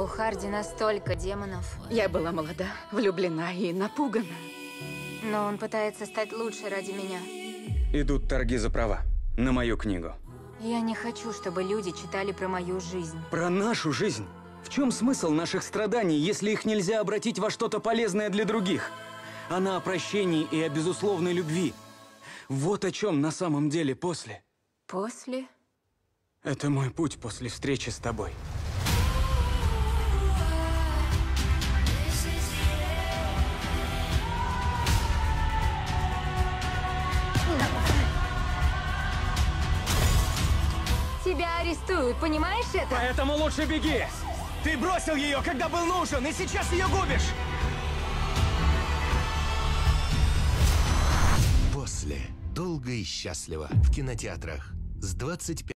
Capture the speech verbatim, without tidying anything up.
У Харди настолько демонов. Я была молода, влюблена и напугана. Но он пытается стать лучше ради меня. Идут торги за права на мою книгу. Я не хочу, чтобы люди читали про мою жизнь. Про нашу жизнь? В чем смысл наших страданий, если их нельзя обратить во что-то полезное для других? Она о прощении и о безусловной любви. Вот о чем на самом деле после. После? Это мой путь после встречи с тобой. Тебя арестуют, понимаешь это? Поэтому лучше беги! Ты бросил ее, когда был нужен, и сейчас ее губишь! После. Долго и счастливо. В кинотеатрах. С двадцать пятого